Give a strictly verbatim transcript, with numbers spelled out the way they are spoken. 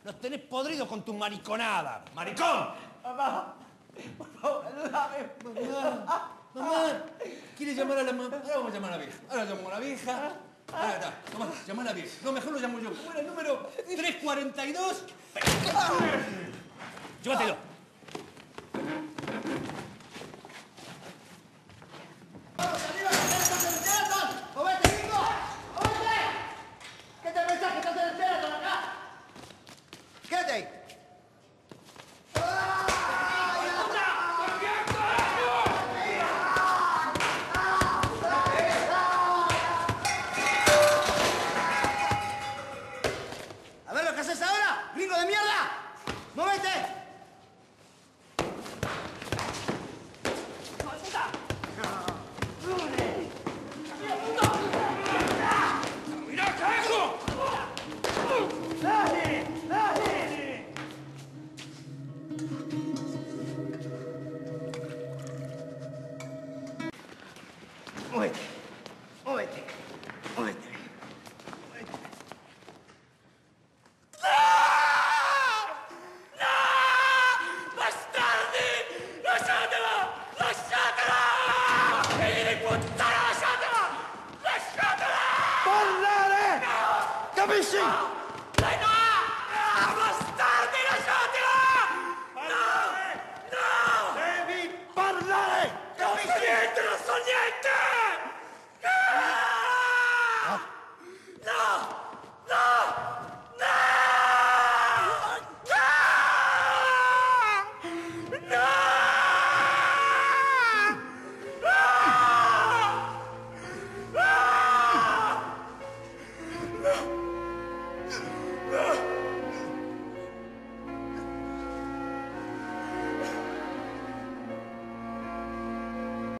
Nos tenés podrido con tu mariconada. ¡Maricón! Papá, por favor, ayúdame. Mamá, mamá, ¿quiere llamar a la mamá? Ahora vamos a llamar a la vieja. Ahora llamo a la vieja. Ahora está, tomá, llama a la vieja. No, mejor lo llamo yo. ¿Cómo era el número? tres cuarenta y dos. Llévatelo. ¡Vamos arriba! ¡Estás en el Sheraton! ¡Movete, Nico! ¡Movete! ¿Qué te pensás que estás en el Sheraton acá? Quédate ahí. A ver lo que haces ahora, gringo de mierda. ¡Movete!